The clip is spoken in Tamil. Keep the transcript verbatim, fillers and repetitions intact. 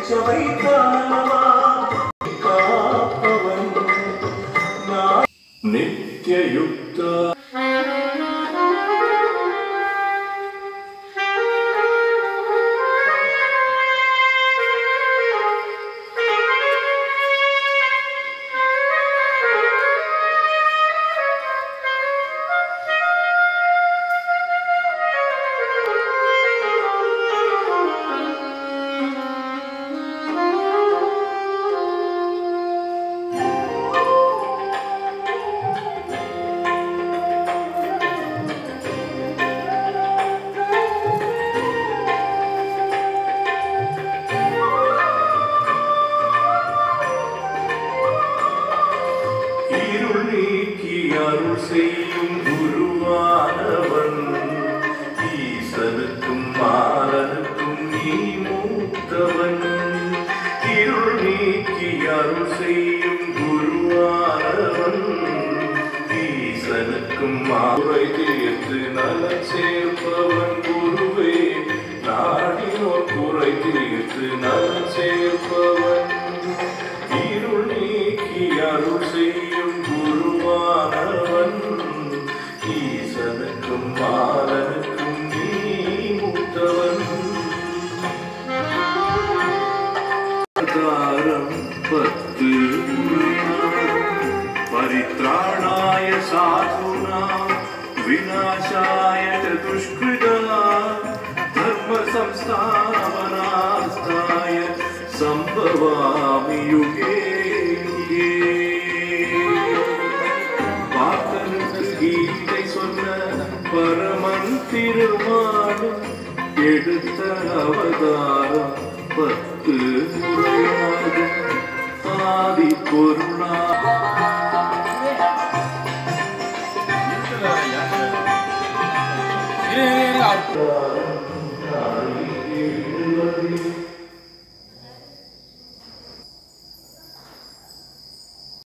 नित्ययुक्त அருள் செய்யும் குருவானவன் ஈசனுக்கும் மாலனுக்கும் நீ மூத்தவன். இருள் நீக்கி அருள் செய்யும் குருவானவன் ஈசனுக்கும் மாலை தீர்த்து நலம் சேர்ப்பவன் குருவே. நாடினோர் குறை தீர்த்து நலம் சேர்ப்பவன் இருள் நீக்கி அருள் செய்யும் குருவானவன் ஈசனுக்கும் மாலனுக்கும் நீ மூத்தவன். பத்து பரித்ராணாய சாதுனா விநாசாய சதுஷ்கிருதா தர்ம சம்ஸ்தாபனாஸ்தாய சம்பவாமி யுகே யுகே. பார்த்தனுக்கு கீதை சொன்ன பரமன் திருமாலும் எடுத்த அவதாரம் பத்து முறையாகும் ஆதி பொருளா. Yeah.